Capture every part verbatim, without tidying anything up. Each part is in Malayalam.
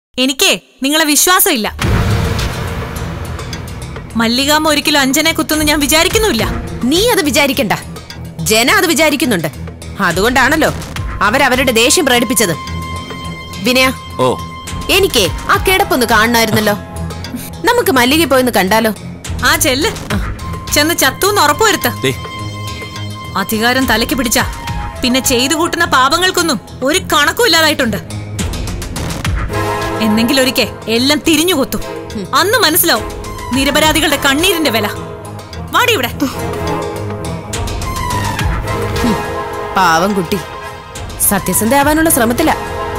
എനിക്കേ നിങ്ങളെ വിശ്വാസമില്ല. മല്ലികാമ്മ ഒരിക്കലും അഞ്ജനെ കുത്തുന്നു ഞാൻ വിചാരിക്കുന്നുമില്ല. നീ അത് വിചാരിക്കണ്ട, ജന അത് വിചാരിക്കുന്നുണ്ട്. അതുകൊണ്ടാണല്ലോ അവരവരുടെ ദേഷ്യം പ്രകടിപ്പിച്ചത്. വിനയ, ഓ എനിക്കേ ആ കിടപ്പൊന്ന് കാണണമായിരുന്നല്ലോ. നമുക്ക് മല്ലിക പോയെന്ന് കണ്ടാലോ? ആ ചെല്ല്, ചെന്ന് ചത്തൂന്ന് ഉറപ്പുവരുത്ത. അധികാരം തലയ്ക്ക് പിടിച്ച പിന്നെ ചെയ്തു കൂട്ടുന്ന പാപങ്ങൾക്കൊന്നും ഒരു കണക്കും ഇല്ലാതായിട്ടുണ്ട്. എന്നെങ്കിലും ഒരിക്കൽ എല്ലാം തിരിഞ്ഞു കൊത്തും. അന്ന് മനസ്സിലാവും നിരപരാധികളുടെ കണ്ണീരിന്റെ വില. വാടി ഇവിടെ. പാവം കുട്ടി സത്യസന്ധയാവാനുള്ള ശ്രമത്തില.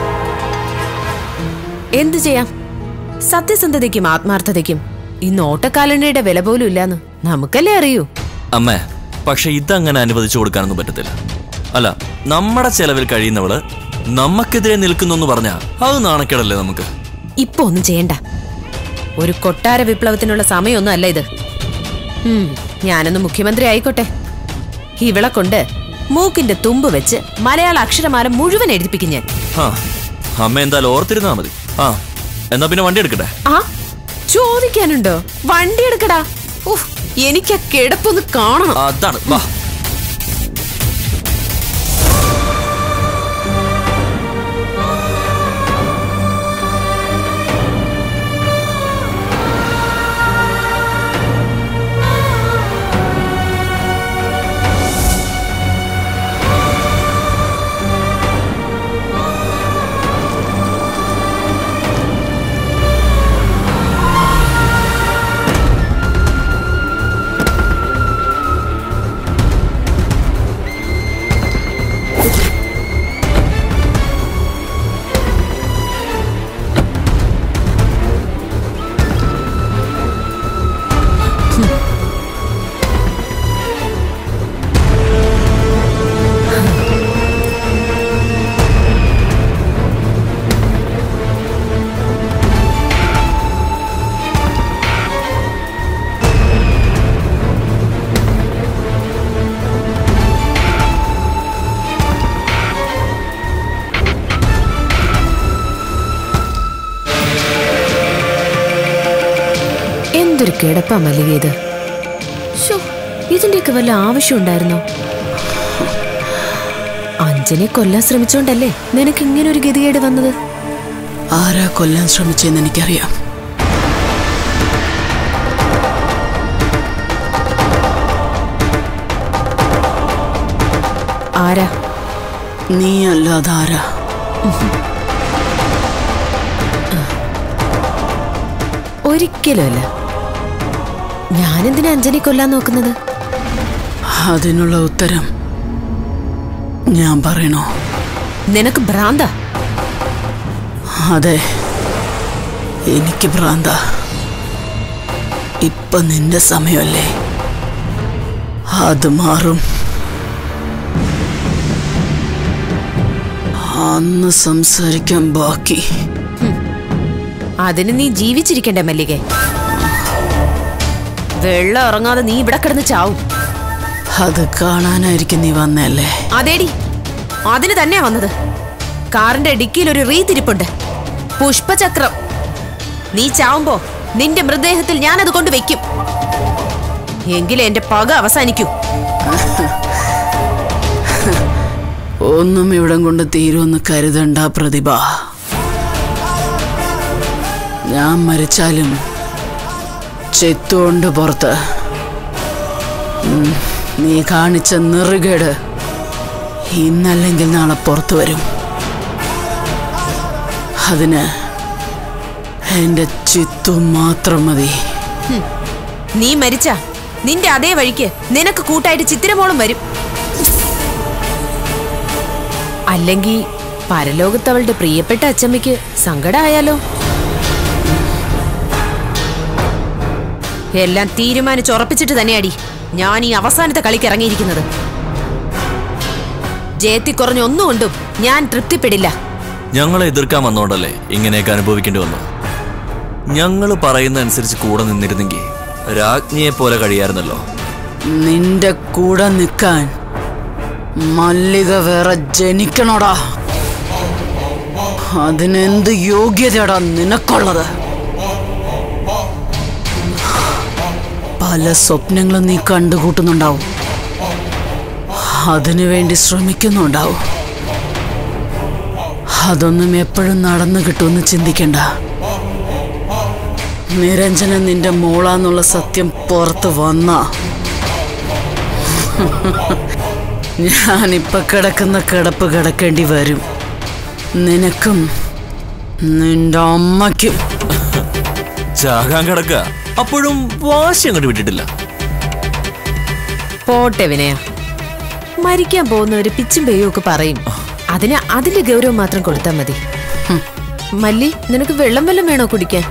എന്തു ചെയ്യാം, സത്യസന്ധതയ്ക്കും ആത്മാർത്ഥതയ്ക്കും ഇന്ന് ഓട്ടക്കാലണിയുടെ വില പോലും ഇല്ലാന്ന് നമുക്കല്ലേ അറിയൂ. അമ്മേ, പക്ഷെ ഇതങ്ങനെ അനുവദിച്ചു കൊടുക്കാനൊന്നും പറ്റത്തില്ല. അല്ല, നമ്മുടെ ചെലവിൽ കഴിയുന്നവള് നമുക്കെതിരെ നിൽക്കുന്നു പറഞ്ഞാ അത് നാണക്കേടല്ലേ നമുക്ക്. ഇപ്പൊ ഒന്നും ചെയ്യണ്ട. ഒരു കൊട്ടാര വിപ്ലവത്തിനുള്ള സമയമൊന്നും അല്ല ഇത്. ഞാനൊന്ന് മുഖ്യമന്ത്രി ആയിക്കോട്ടെ. ഇവളെ കൊണ്ട് മൂക്കിന്റെ തുമ്പ് വെച്ച് മലയാള അക്ഷരമാല മുഴുവൻ എഴുതിപ്പിക്കും ഞാൻ. അമ്മ എന്തായാലും ഓർത്തിരുന്നാ മതി. ആ എന്നാ പിന്നെ വണ്ടി എടുക്കട്ടെ. ആ ചോദിക്കാനുണ്ടോ? വണ്ടി എടുക്കടാ. ഓഹ്, എനിക്ക് ആ കിടപ്പൊന്ന് കാണണം. അതാണ് വാ. എന്തൊരു കിടപ്പാ മല്ലിക ഇത്. ഇതിന്റെയൊക്കെ വല്ല ആവശ്യം ഉണ്ടായിരുന്നോ? അഞ്ജനെ കൊല്ലാൻ ശ്രമിച്ചോണ്ടല്ലേ നിനക്ക് ഇങ്ങനെ ഒരു ഗതികേട് വന്നത്? ആരാ കൊല്ലാൻ ശ്രമിച്ചെന്ന് എനിക്കറിയാം. ആരാ? നീ അല്ലാതെ ആരാ? ഒരിക്കലും അല്ല. ഞാനെന്തിനാ അഞ്ജനെ കൊല്ലാൻ നോക്കുന്നത്? അതിനുള്ള ഉത്തരം ഞാൻ പറയണോ? നിനക്ക് ഭ്രാന്ത? അതെ, എനിക്ക് ഭ്രാന്ത. ഇപ്പൊ നിന്റെ സമയമല്ലേ, അത് മാറും. അന്ന് സംസാരിക്കാൻ ബാക്കി. അതിന് നീ ജീവിച്ചിരിക്കണ്ടേ മല്ലികെ? വെള്ളം ഇറങ്ങാതെ നീ ഇവിടെ കിടന്ന് ചാവും. അത് കാണാനായിരിക്കും നീ വന്നല്ലേ? അതേടി, അതിന് തന്നെയാ വന്നത്. കാറിന്റെ ഡിക്കിയിൽ ഒരു റീതിരിപ്പുണ്ട്, പുഷ്പചക്രം. നീ ചാവുമ്പോ നിന്റെ മൃതദേഹത്തിൽ ഞാനത് കൊണ്ട് വെക്കും. എങ്കിലേ എന്റെ പക അവസാനിക്കൂ. ഒന്നും ഇവിടം കൊണ്ട് തീരുമെന്ന് കരുതണ്ട പ്രതിഭ. ഞാൻ മരിച്ചാലും ചെത്തുകൊണ്ട് പുറത്ത് നീ കാണിച്ച നെറുകേട് ഇന്നല്ലെങ്കിൽ നാളെ പുറത്തു വരും. അതിന് എന്റെ ചിത്തു മാത്രം മതി. നീ മരിച്ച നിന്റെ അതേ വഴിക്ക് നിനക്ക് കൂട്ടായിട്ട് ചിത്തിരമോളും വരും. അല്ലെങ്കിൽ പരലോകത്തവളുടെ പ്രിയപ്പെട്ട അച്ചമ്മയ്ക്ക് സങ്കടമായാലോ? എല്ലാം തീരുമാനിച്ചുറപ്പിച്ചിട്ട് തന്നെയാടി ഞാൻ ഈ അവസാനത്തെ കളിക്ക് ഇറങ്ങിയിരിക്കുന്നത്. ജയത്തി കുറഞ്ഞ ഒന്നുകൊണ്ടും ഞാൻ തൃപ്തിപ്പെടില്ല. ഞങ്ങളെ എതിർക്കാൻ വന്നോണ്ടല്ലേ ഇങ്ങനെയൊക്കെ അനുഭവിക്കേണ്ടി വന്നു. ഞങ്ങൾ പറയുന്ന അനുസരിച്ച് കൂടെ നിന്നിരുന്നെങ്കിൽ രാജ്ഞിയെ പോലെ കഴിയായിരുന്നല്ലോ. നിന്റെ കൂടെ നിൽക്കാൻ മല്ലിക വേറെ ജനിക്കണോടാ. അതിനെന്ത് യോഗ്യതയാടാ നിനക്കുള്ളത്? പല സ്വപ്നങ്ങളും നീ കണ്ടുകൂട്ടുന്നുണ്ടാവും, അതിനുവേണ്ടി ശ്രമിക്കുന്നുണ്ടാവും. അതൊന്നും എപ്പോഴും നടന്നു കിട്ടുമെന്ന് ചിന്തിക്കണ്ട. നിരഞ്ജന നിന്റെ മോളാന്നുള്ള സത്യം പുറത്ത് വന്ന ഞാനിപ്പൊ കിടക്കുന്ന കിടപ്പ് കിടക്കേണ്ടി വരും. നിനക്കും നിന്റെ അമ്മയ്ക്കും. ചാകാൻ കിടക്ക അപ്പോഴും വാശി അങ്ങോട്ട് വിട്ടിട്ടില്ല. പോട്ടെ വിനയ, മരിക്കാൻ പോകുന്നവര് പിച്ചും പെയ്യും ഒക്കെ പറയും. അതിന് അതിന്റെ ഗൗരവം മാത്രം കൊടുത്താൽ മതി. മല്ലി, നിനക്ക് വെള്ളം വല്ലതും വേണോ കുടിക്കാൻ?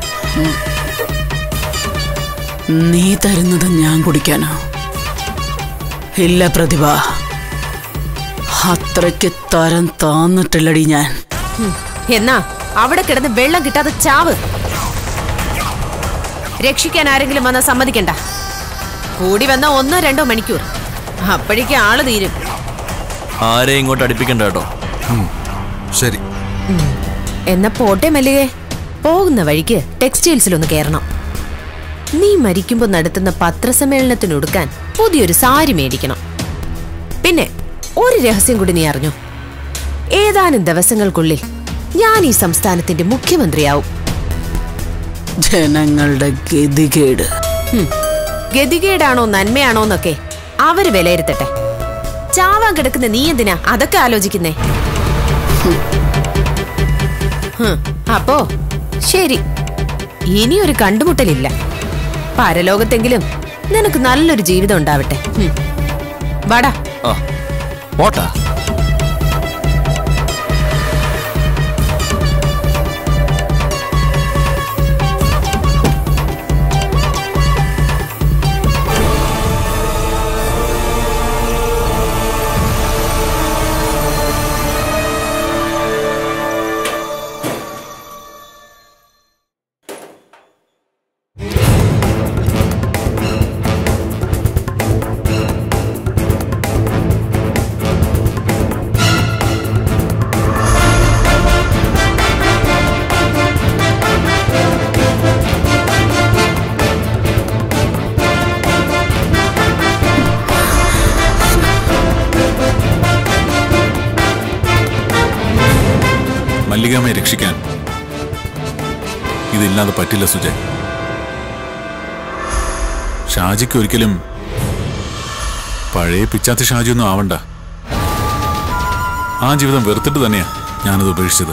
നീ തരുന്നത് ഞാൻ കുടിക്കാനോ? ഇല്ല പ്രതിഭ, അത്രയ്ക്ക് തരം താന്നിട്ടില്ലടി ഞാൻ. എന്നാ അവിടെ കിടന്ന് വെള്ളം കിട്ടാതെ ചാവ്. രക്ഷിക്കാൻ ആരെങ്കിലും വന്നാൽ സമ്മതിക്കണ്ട. കൂടി വന്ന ഒന്നോ രണ്ടോ മണിക്കൂർ, അപ്പോഴേക്കും ആള് തീരും. ആരെ ഇങ്ങോട്ട് അടുപ്പിക്കണ്ട കേട്ടോ. ശരി. എന്നാ പോട്ടെ മല്ലികേ, പോകുന്ന വഴിക്ക് ടെക്സ്റ്റൈൽസിലൊന്ന് കയറണം. നീ മരിക്കുമ്പോ നടത്തുന്ന പത്രസമ്മേളനത്തിനൊടുക്കാൻ പുതിയൊരു സാരി മേടിക്കണം. പിന്നെ ഒരു രഹസ്യം കൂടി നീ അറിഞ്ഞോ? ഏതാനും ദിവസങ്ങൾക്കുള്ളിൽ ഞാൻ ഈ സംസ്ഥാനത്തിന്റെ മുഖ്യമന്ത്രിയാവും. ജനങ്ങളുടെ ഗതികേട് ഗതികേടാണോ നന്മയാണോന്നൊക്കെ അവര് വിലയിരുത്തട്ടെ. ചാവാൻ കിടക്കുന്ന നീ എന്തിനാ അതൊക്കെ ആലോചിക്കുന്നേ? അപ്പോ ശരി, ഇനിയൊരു കണ്ടുമുട്ടലില്ല. പരലോകത്തെങ്കിലും നിനക്ക് നല്ലൊരു ജീവിതം ഉണ്ടാവട്ടെ. വാടാ. പോട്ടാ. മല്ലികാമ്മയെ രക്ഷിക്കാൻ ഇതില്ലാതെ പറ്റില്ല സുജയ്. ഷാജിക്ക് ഒരിക്കലും പഴയ പിച്ചാത്തി ഷാജിയൊന്നും ആവണ്ട. ആ ജീവിതം വെറുത്തിട്ട് തന്നെയാ ഞാനത് ഉപേക്ഷിച്ചത്.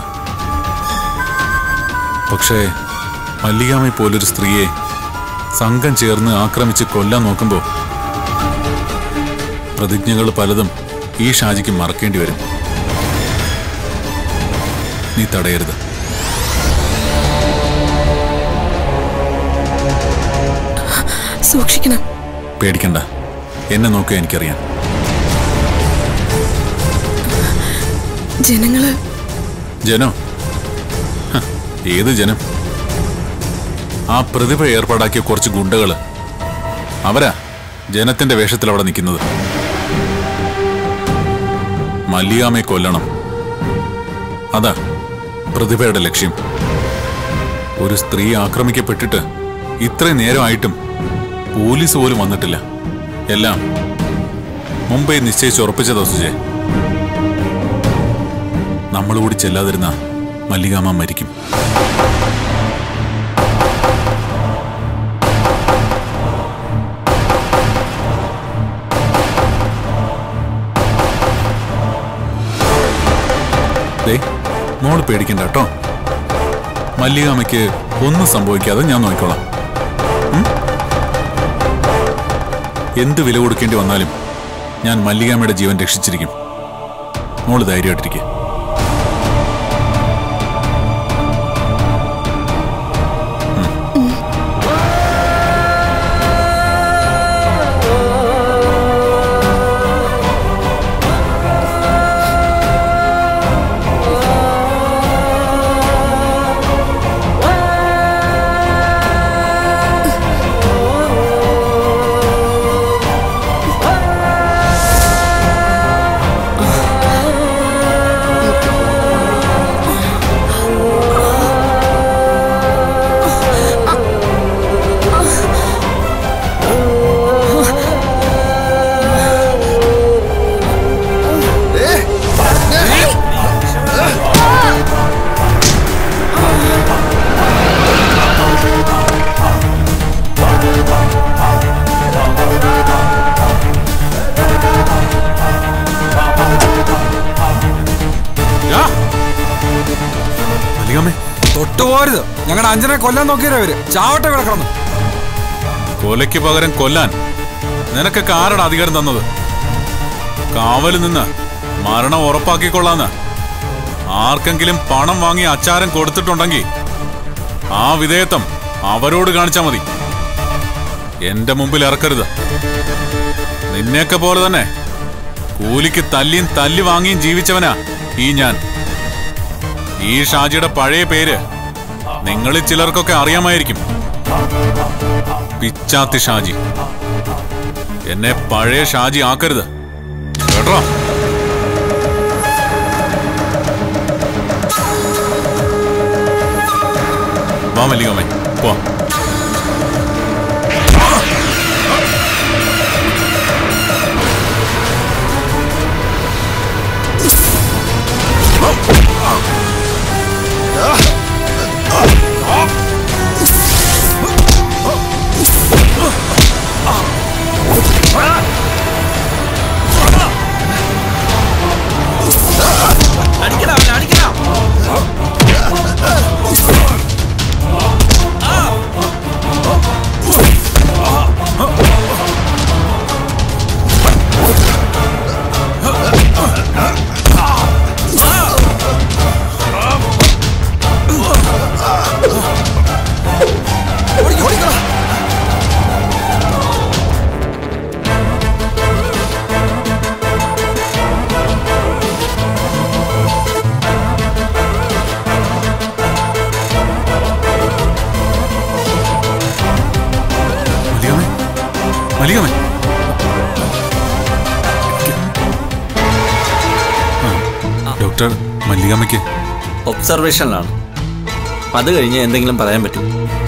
പക്ഷേ മല്ലികാമ്മയെ പോലൊരു സ്ത്രീയെ സംഘം ചേർന്ന് ആക്രമിച്ച് കൊല്ലാൻ നോക്കുമ്പോൾ പ്രതിജ്ഞകൾ പലതും ഈ ഷാജിക്ക് മറക്കേണ്ടി വരും. നീ തടയരുത്. സൂക്ഷിക്കണം. പേടിക്കണ്ട, എന്നെ നോക്കുക എനിക്കറിയാം. ജനങ്ങള് ജനോ? ഏത് ജനം? ആ പ്രതിഭ ഏർപ്പാടാക്കിയ കുറച്ച് ഗുണ്ടകള്, അവരാ ജനത്തിന്റെ വേഷത്തിൽ അവിടെ നിൽക്കുന്നത്. മല്ലികാമ്മയെ കൊല്ലണം, അതാ പ്രതിഭയുടെ ലക്ഷ്യം. ഒരു സ്ത്രീ ആക്രമിക്കപ്പെട്ടിട്ട് ഇത്രയും നേരമായിട്ടും പോലീസ് പോലും വന്നിട്ടില്ല. എല്ലാം മുംബൈ നിശ്ചയിച്ച് ഉറപ്പിച്ചതാ സുജയ്. നമ്മളുകൂടി ചെല്ലാതിരുന്ന മല്ലികാമ്മ മരിക്കും. മോള് പേടിക്കണ്ട കേട്ടോ. മല്ലികാമ്മയ്ക്ക് ഒന്നും സംഭവിക്കാതെ ഞാൻ നോക്കിക്കോളാം. എന്ത് വില കൊടുക്കേണ്ടി വന്നാലും ഞാൻ മല്ലികാമ്മയുടെ ജീവൻ രക്ഷിച്ചിരിക്കും. മോള് ധൈര്യമായിട്ടിരിക്കുക. തൊട്ടുപോരുത്. ഞങ്ങളുടെ അഞ്ജനെ കൊല്ലാൻ നോക്കിയവര് ചാവട്ടെ കിടക്കണം. കൊലയ്ക്ക് പകരം കൊല്ലാൻ നിനക്കൊക്കെ ആരുടെ അധികാരം തന്നത്? കാവലിൽ നിന്ന് മരണം ഉറപ്പാക്കിക്കൊള്ളാന്ന് ആർക്കെങ്കിലും പണം വാങ്ങി അച്ചാരം കൊടുത്തിട്ടുണ്ടെങ്കിൽ ആ വിധേയത്വം അവരോട് കാണിച്ചാ മതി. എന്റെ മുമ്പിൽ ഇറക്കരുത്. നിന്നെയൊക്കെ പോലെ തന്നെ കൂലിക്ക് തല്ലിയും തല്ലി വാങ്ങിയും ജീവിച്ചവനാ ഈ ഞാൻ. ഈ ഷാജിയുടെ പഴയ പേര് നിങ്ങളിൽ ചിലർക്കൊക്കെ അറിയാമായിരിക്കും. പിച്ചാത്തി ഷാജി. എന്നെ പഴയ ഷാജി ആക്കരുത് കേട്ടോ. വാ മല്ലികമ്മേ, പോ. മല്ലികമ്മേ, ഡോക്ടർ മല്ലികമ്മയ്ക്ക് ഒബ്സർവേഷനിലാണ്. അത് കഴിഞ്ഞ് എന്തെങ്കിലും പറയാൻ പറ്റും?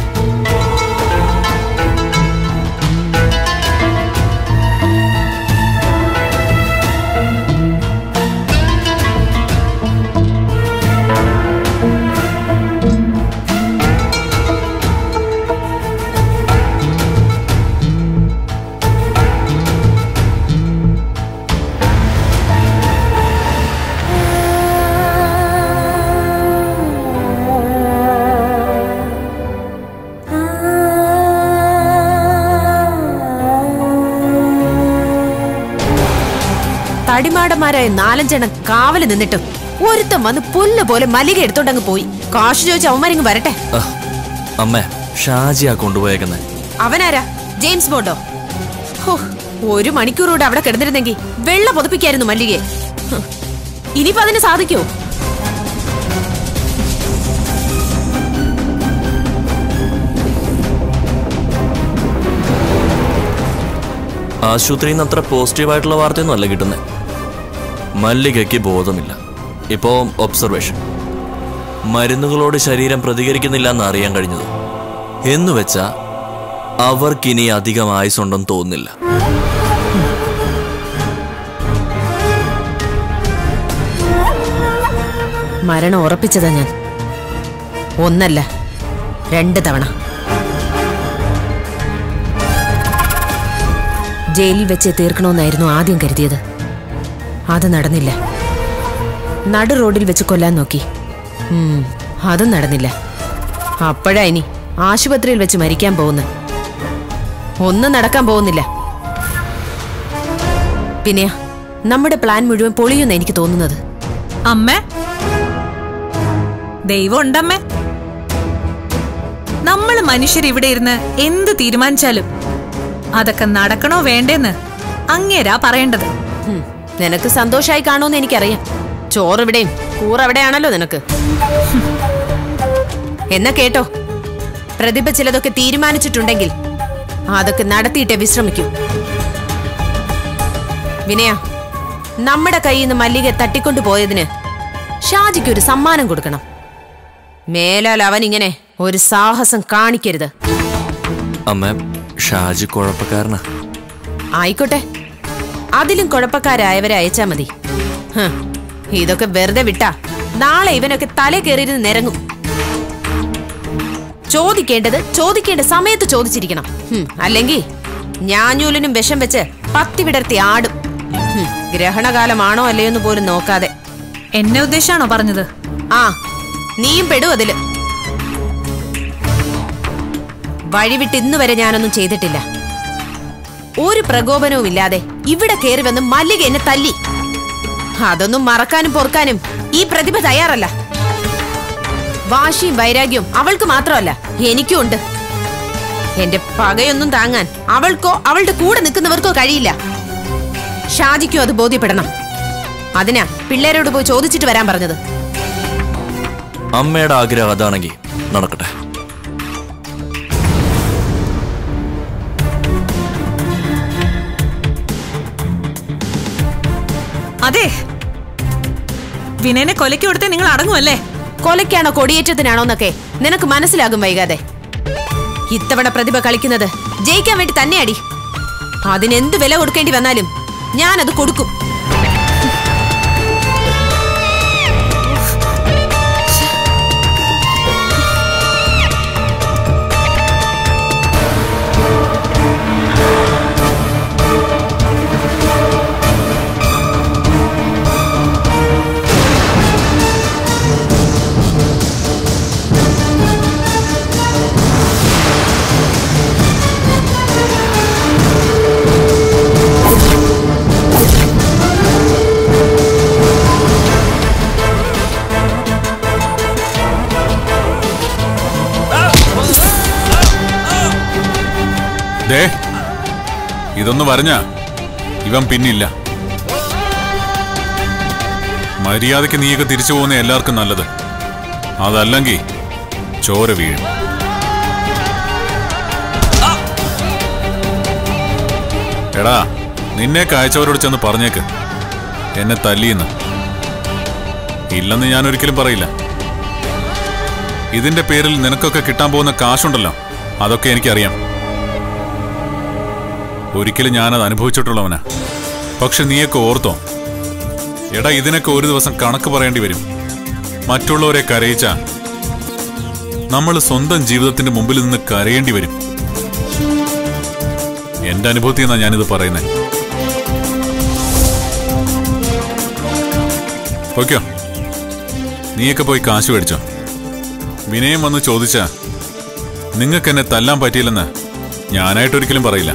തടിമാടന്മാരായ നാലഞ്ചെണ്ണം കാവല് നിന്നിട്ടും ഒരുത്തം വന്ന് പുല്ല് പോലെ മല്ലിക എടുത്തോണ്ടങ്ങ് പോയി. കാശ് ചോദിച്ച അവന്മാരിങ്ങ് വരട്ടെ. അമ്മ, ഷാജിയാ കൊണ്ടുപോയേക്കുന്നത്. അവനാരാ? ജെയിംസ് ബോണ്ടോ? ഹോ, ഒരു മണിക്കൂറൂടെ അവിടെ കിടന്നിരുന്നെങ്കിൽ വെള്ള പൊതുപ്പിക്കായിരുന്നു മല്ലികയെ. ഇനിയിപ്പോ അതിന് സാധിക്കോ? ആശുപത്രിയിൽ നിന്ന് അത്ര പോസിറ്റീവായിട്ടുള്ള വാർത്തയൊന്നും അല്ല കിട്ടുന്നത്. മല്ലികയ്ക്ക് ബോധമില്ല. ഇപ്പോ ഒബ്സർവേഷൻ. മരുന്നുകളോട് ശരീരം പ്രതികരിക്കുന്നില്ല എന്ന് അറിയാൻ കഴിഞ്ഞത്. എന്നുവെച്ചാ അവർക്കിനി അധികം ആയുസുണ്ടെന്ന് തോന്നുന്നില്ല. മരണം ഉറപ്പിച്ചതാ ഞാൻ. ഒന്നല്ല, രണ്ട് തവണ. ജയിലിൽ വെച്ച് തീർക്കണമെന്നായിരുന്നു ആദ്യം കരുതിയത്. അത് നടന്നില്ല. നടു റോഡിൽ വെച്ച് കൊല്ലാൻ നോക്കി. അതും നടന്നില്ല. അപ്പോഴാ ഇനി ആശുപത്രിയിൽ വെച്ച് മരിക്കാൻ പോകുന്നു. ഒന്നും നടക്കാൻ പോകുന്നില്ല. പിന്നെ നമ്മുടെ പ്ലാൻ മുഴുവൻ പൊളിയുന്ന എനിക്ക് തോന്നുന്നത്. അമ്മ, ദൈവം ഉണ്ടമ്മേ. നമ്മള് മനുഷ്യർ ഇവിടെ ഇരുന്ന് എന്ത് തീരുമാനിച്ചാലും അതൊക്കെ നടക്കണോ വേണ്ടെന്ന് അങ്ങേരാ പറയേണ്ടത്. നിനക്ക് സന്തോഷമായി കാണുമെന്ന് എനിക്കറിയാം. ചോറിവിടെയും കൂറവിടെയാണല്ലോ നിനക്ക്. എന്നാ കേട്ടോ, പ്രതിഭ ചിലതൊക്കെ തീരുമാനിച്ചിട്ടുണ്ടെങ്കിൽ അതൊക്കെ നടത്തിയിട്ടേ വിശ്രമിക്കൂ. വിനയ, നമ്മുടെ കയ്യിൽ നിന്ന് മല്ലിക തട്ടിക്കൊണ്ടു പോയതിന് ഷാജിക്ക് ഒരു സമ്മാനം കൊടുക്കണം. മേലാൽ അവൻ ഇങ്ങനെ ഒരു സാഹസം കാണിക്കരുത്. അമ്മ, ഷാജി കുഴപ്പക്കാരനാ. ആയിക്കോട്ടെ, അതിലും കുഴപ്പക്കാരായവരെ അയച്ചാ മതി. ഇതൊക്കെ വെറുതെ വിട്ടാ നാളെ ഇവനൊക്കെ തല കയറിയിരുന്ന് നിരങ്ങും. ചോദിക്കേണ്ടത് ചോദിക്കേണ്ട സമയത്ത് ചോദിച്ചിരിക്കണം. അല്ലെങ്കിൽ ഞാഞ്ഞൂലിനും വിഷം വെച്ച് പത്തി വിടർത്തി ആടും. ഗ്രഹണകാലമാണോ അല്ലയോന്ന് പോലും നോക്കാതെ. എന്നെ ഉദ്ദേശാണോ പറഞ്ഞത്? ആ, നീയും പെടും അതില്. വഴിവിട്ട് ഇന്നു വരെ ഞാനൊന്നും ചെയ്തിട്ടില്ല. ഒരു പ്രകോപനവും ഇല്ലാതെ ഇവിടെ കയറി വന്ന് മല്ലിക എന്നെ തല്ലി. അതൊന്നും മറക്കാനും പൊറുക്കാനും ഈ പ്രതിഭ തയ്യാറല്ല. വാശിയും വൈരാഗ്യവും അവൾക്ക് മാത്രമല്ല, എനിക്കും ഉണ്ട്. എന്റെ പകയൊന്നും താങ്ങാൻ അവൾക്കോ അവളുടെ കൂടെ നിൽക്കുന്നവർക്കോ കഴിയില്ല. ഷാജിക്കോ അത് ബോധ്യപ്പെടണം. അതിനാ പിള്ളേരോട് പോയി ചോദിച്ചിട്ട് വരാൻ പറഞ്ഞത്. അമ്മയുടെ ആഗ്രഹം അതാണെങ്കിൽ നടക്കട്ടെ. അതെ, വിനയനെ കൊലയ്ക്ക് കൊടുത്തേ നിങ്ങൾ അടങ്ങുമല്ലേ? കൊലയ്ക്കാണോ കൊടിയേറ്റത്തിനാണോ എന്നൊക്കെ നിനക്ക് മനസ്സിലാകും വൈകാതെ. ഇത്തവണ പ്രതിഭ കളിക്കുന്നത് ജയിക്കാൻ വേണ്ടി തന്നെയാടി. അതിനെന്ത് വില കൊടുക്കേണ്ടി വന്നാലും ഞാനത് കൊടുക്കും. ഇതൊന്ന് വരഞ്ഞ ഇവൻ പിന്നില്ല. മര്യാദയ്ക്ക് നീയൊക്കെ തിരിച്ചു പോകുന്ന എല്ലാവർക്കും നല്ലത്. അതല്ലെങ്കിൽ ചോര വീഴും. എടാ, നിന്നെ കാഴ്ചവരോട് ചെന്ന് പറഞ്ഞേക്ക് എന്നെ തല്ലിയെന്ന്. ഇല്ലെന്ന് ഞാൻ ഒരിക്കലും പറയില്ല. ഇതിന്റെ പേരിൽ നിനക്കൊക്കെ കിട്ടാൻ പോകുന്ന കാശുണ്ടല്ലോ, അതൊക്കെ എനിക്കറിയാം. ഒരിക്കലും ഞാനത് അനുഭവിച്ചിട്ടുള്ളവനാ. പക്ഷെ നീയൊക്കെ ഓർത്തോ, എടാ ഇതിനൊക്കെ ഒരു ദിവസം കണക്ക് പറയേണ്ടി വരും. മറ്റുള്ളവരെ കരയിച്ച നമ്മൾ സ്വന്തം ജീവിതത്തിന്റെ മുമ്പിൽ നിന്ന് കരയേണ്ടി വരും. എന്റെ അനുഭവത്തിൽ നിന്നാ ഞാനിത് പറയുന്നത്. ഓക്കെയോ, നീയൊക്കെ പോയി കാശ് മേടിച്ചോ. വിനയം വന്ന് ചോദിച്ചാ നിങ്ങൾക്ക് എന്നെ തല്ലാൻ പറ്റിയില്ലെന്ന് ഞാനായിട്ടൊരിക്കലും പറയില്ല.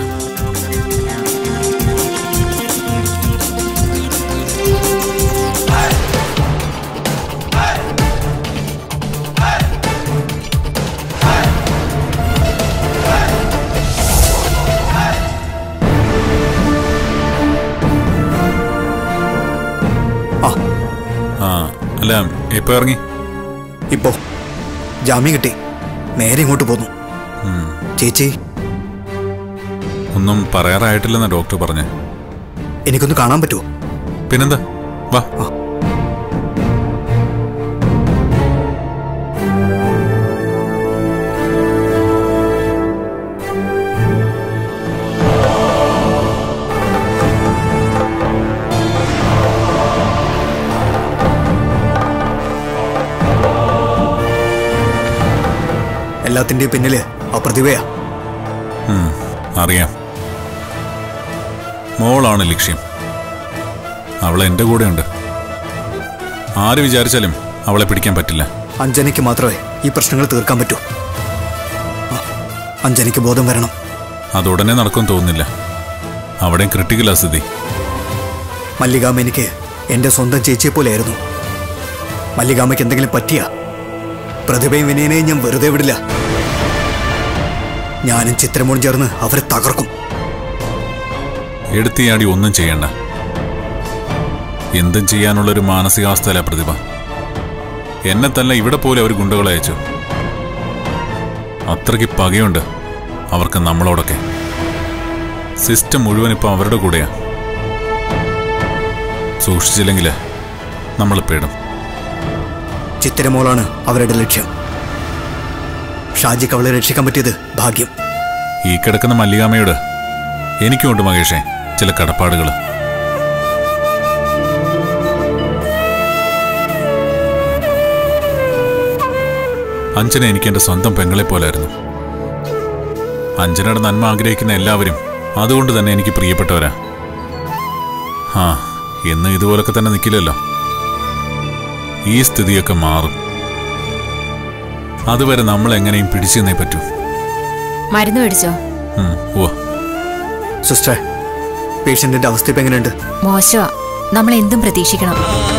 അല്ല, എപ്പോ ഇറങ്ങി? ഇപ്പോ ജാമ്യം കിട്ടി, നേരെ ഇങ്ങോട്ട് പോന്നു. ചേച്ചി ഒന്നും പറയാറായിട്ടില്ലെന്നാ ഡോക്ടർ പറഞ്ഞേ. എനിക്കൊന്ന് കാണാൻ പറ്റുമോ? പിന്നെന്താ, വാ. എല്ലാത്തിന്റെയും പിന്നില് ആ പ്രതിഭയാ. അറിയാം, മോളാണ് ലക്ഷ്യം. അവൾ എന്റെ കൂടെ ഉണ്ട്. ആര് വിചാരിച്ചാലും അവളെ പിടിക്കാൻ പറ്റില്ല. അഞ്ജനയ്ക്ക് മാത്രമേ ഈ പ്രശ്നങ്ങൾ തീർക്കാൻ പറ്റൂ. അഞ്ജനയ്ക്ക് ബോധം വരണം. അതുടനെ നടക്കും തോന്നുന്നില്ല. അവിടെ ക്രിട്ടിക്കലാ സ്ഥിതി. മല്ലികാമ്മ എനിക്ക് എന്റെ സ്വന്തം ചേച്ചിയെ പോലെയായിരുന്നു. മല്ലികാമ്മയ്ക്ക് എന്തെങ്കിലും പറ്റിയ പ്രതിഭയും വിനയനെയും ഞാൻ വെറുതെ വിടില്ല. ഞാനും ചിത്രമോളും ചേർന്ന് അവരെ തകർക്കും. എടുത്തിയാടി ഒന്നും ചെയ്യണ്ട. എന്തും ചെയ്യാനുള്ളൊരു മാനസികാവസ്ഥയല്ല പ്രതിഭ. എന്നെ തന്നെ ഇവിടെ പോലെ അവർ ഗുണ്ടകളെ അയച്ചു. അത്രയ്ക്ക് പകയുണ്ട് അവർക്ക് നമ്മളോടൊക്കെ. സിസ്റ്റം മുഴുവൻ ഇപ്പം അവരുടെ കൂടെയാ. സൂക്ഷിച്ചില്ലെങ്കിൽ നമ്മൾ പേടും. ചിത്രമോളാണ് അവരുടെ ലക്ഷ്യം. ഷാജിക്ക് അവളെ രക്ഷിക്കാൻ പറ്റിയത് ഭാഗ്യം. ഈ കിടക്കുന്ന മല്ലികാമ്മയോട് എനിക്കുണ്ട് മഹേഷേ ചില കടപ്പാടുകൾ. അഞ്ജന എനിക്ക് എൻ്റെ സ്വന്തം പെങ്ങളെ പോലായിരുന്നു. അഞ്ജനയുടെ നന്മ ആഗ്രഹിക്കുന്ന എല്ലാവരും അതുകൊണ്ട് തന്നെ എനിക്ക് പ്രിയപ്പെട്ടവരാ. ആ, എന്നും ഇതുപോലൊക്കെ തന്നെ നിൽക്കില്ലല്ലോ. ഈ സ്ഥിതിയൊക്കെ മാറും. അതുവരെ നമ്മൾ എങ്ങനെയും പിടിച്ചു നിന്നേ പറ്റൂ. മരുന്ന് മേടിച്ചോ? സിസ്റ്റർ, പേഷ്യന്റിന്റെ അവസ്ഥ ഇപ്പൊ എങ്ങനെയുണ്ട്? മോശമാ. നമ്മൾ എന്തും പ്രതീക്ഷിക്കണം.